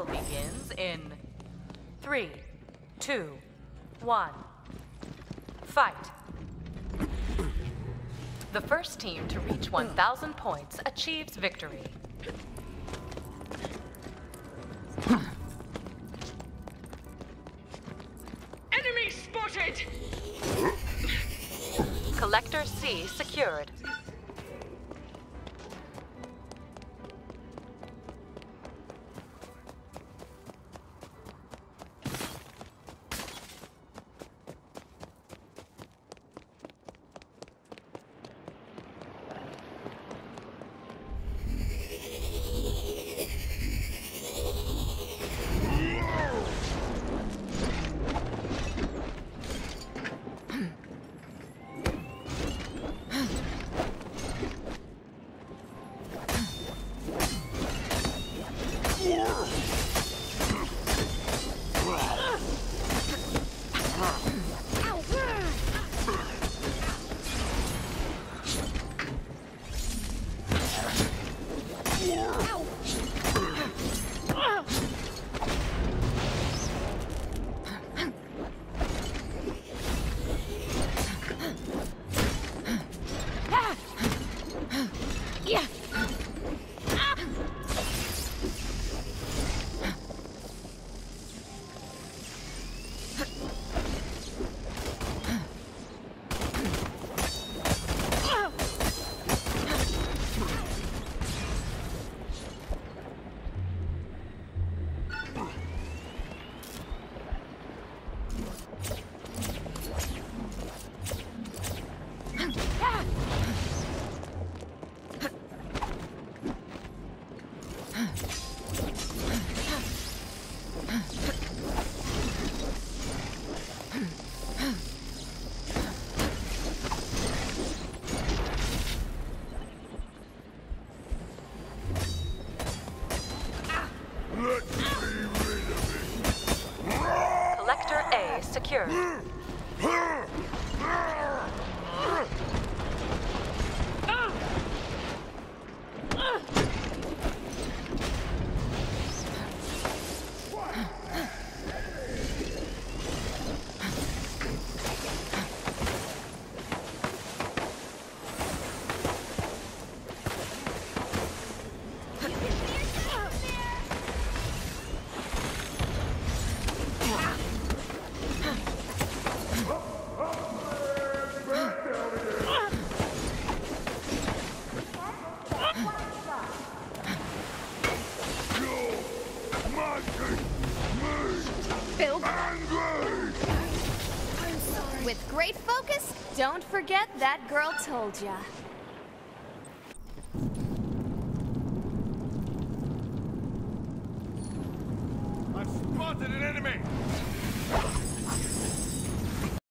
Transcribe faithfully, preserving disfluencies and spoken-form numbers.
battle begins in three, two, one. Fight. The first team to reach one thousand points achieves victory. Enemy spotted! Collector C secured. Collector A secured. With great focus, don't forget that girl told ya. I've spotted an enemy!